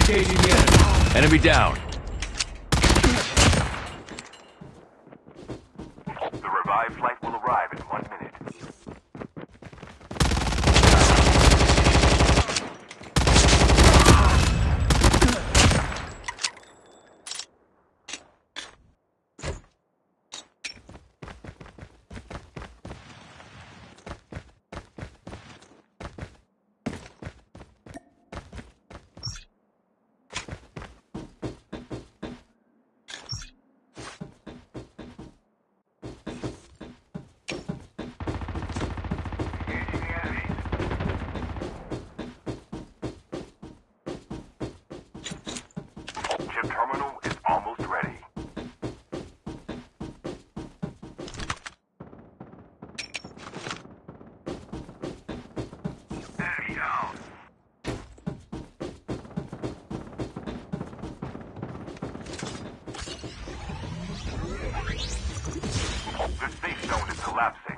Engaging the enemy. Enemy down. The revived flight will arrive in 1 minute. Chip terminal is almost ready. Enemy down. The safe zone is collapsing.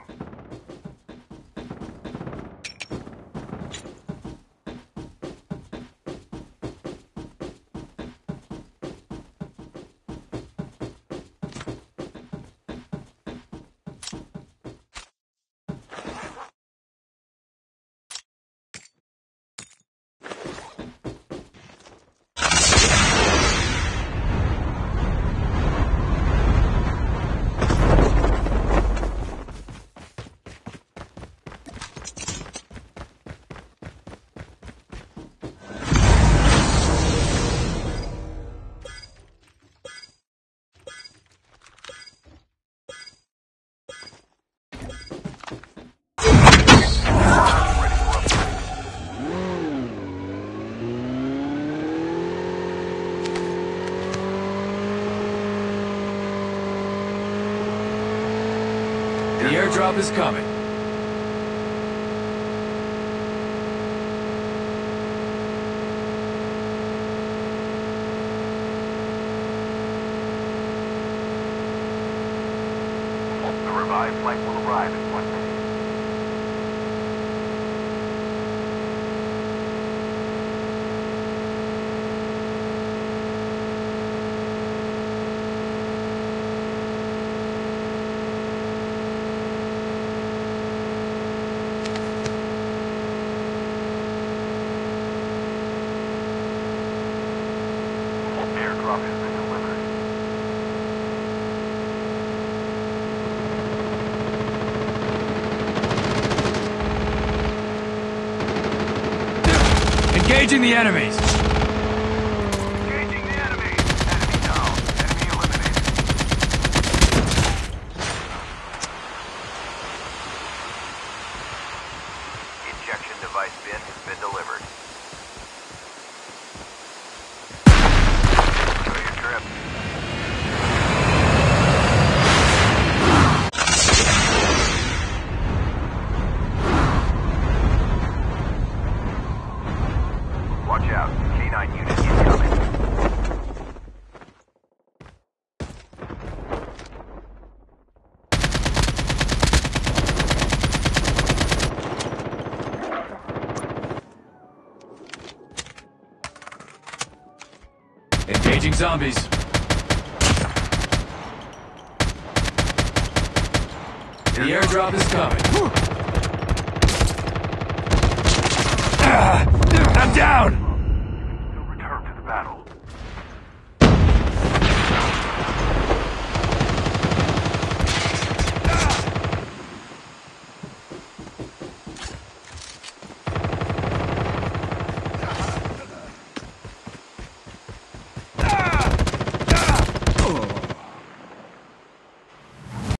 The airdrop is coming. The revived flight will arrive in 1 minute. Airdrop has been delivered. Engaging the enemies. Engaging the enemy. Enemy down. Enemy eliminated. Injection device bin has been delivered. Enjoy your trip. Watch out. K9 unit incoming. Engaging zombies. The airdrop is coming. I'm down! Still return to the battle.